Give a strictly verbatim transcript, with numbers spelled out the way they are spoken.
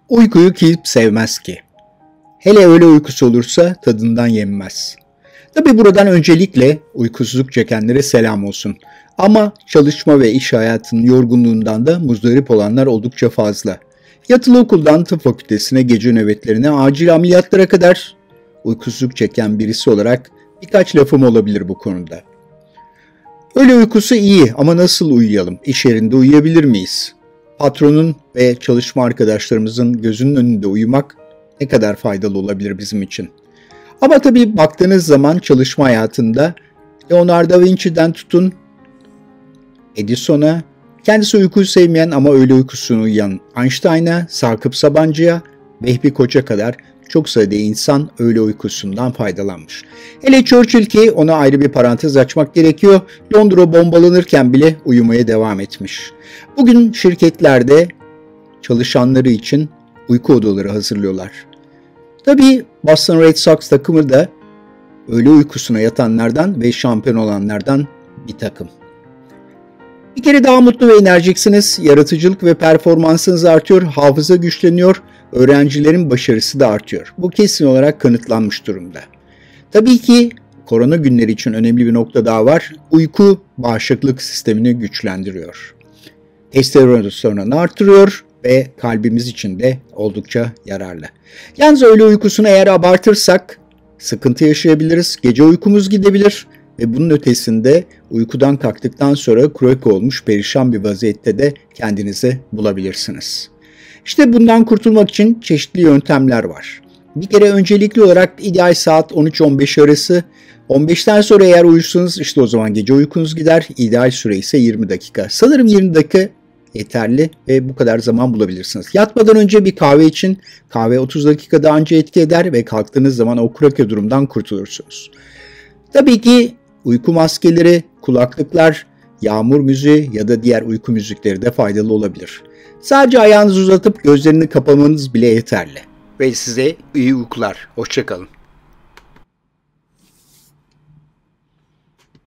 Uykuyu kim sevmez ki? Hele öyle uykusu olursa tadından yenmez. Tabi buradan öncelikle uykusuzluk çekenlere selam olsun. Ama çalışma ve iş hayatının yorgunluğundan da muzdarip olanlar oldukça fazla. Yatılı okuldan tıp fakültesine, gece nöbetlerine, acil ameliyatlara kadar uykusuzluk çeken birisi olarak birkaç lafım olabilir bu konuda. Öğle uykusu iyi ama nasıl uyuyalım? İş yerinde uyuyabilir miyiz? Patronun ve çalışma arkadaşlarımızın gözünün önünde uyumak ne kadar faydalı olabilir bizim için? Ama tabii baktığınız zaman çalışma hayatında Leonardo da Vinci'den tutun Edison'a, kendisi uykuyu sevmeyen ama öğle uykusunu uyuyan Einstein'a, Sakıp Sabancı'ya, Vehbi Koç'a kadar çok sayıda insan öğle uykusundan faydalanmış. Hele Churchill ki ona ayrı bir parantez açmak gerekiyor, Londra bombalanırken bile uyumaya devam etmiş. Bugün şirketlerde çalışanları için uyku odaları hazırlıyorlar. Tabii Boston Red Sox takımı da öğle uykusuna yatanlardan ve şampiyon olanlardan bir takım. Bir kere daha mutlu ve enerjiksiniz, yaratıcılık ve performansınız artıyor, hafıza güçleniyor, öğrencilerin başarısı da artıyor. Bu kesin olarak kanıtlanmış durumda. Tabii ki korona günleri için önemli bir nokta daha var. Uyku bağışıklık sistemini güçlendiriyor. Testosteronunu artırıyor ve kalbimiz için de oldukça yararlı. Yalnız öğle uykusunu eğer abartırsak sıkıntı yaşayabiliriz, gece uykumuz gidebilir ve bunun ötesinde uykudan kalktıktan sonra kronik olmuş perişan bir vaziyette de kendinizi bulabilirsiniz. İşte bundan kurtulmak için çeşitli yöntemler var. Bir kere öncelikli olarak ideal saat on üç on beş arası. on beşten sonra eğer uyursanız işte o zaman gece uykunuz gider. İdeal süre ise yirmi dakika. Sanırım yirmi dakika yeterli ve bu kadar zaman bulabilirsiniz. Yatmadan önce bir kahve için, kahve otuz dakikada anca etki eder ve kalktığınız zaman o kroki durumdan kurtulursunuz. Tabii ki uyku maskeleri, kulaklıklar, yağmur müziği ya da diğer uyku müzikleri de faydalı olabilir. Sadece ayağınızı uzatıp gözlerini kapamanız bile yeterli. Ve size iyi uykular. Hoşça kalın.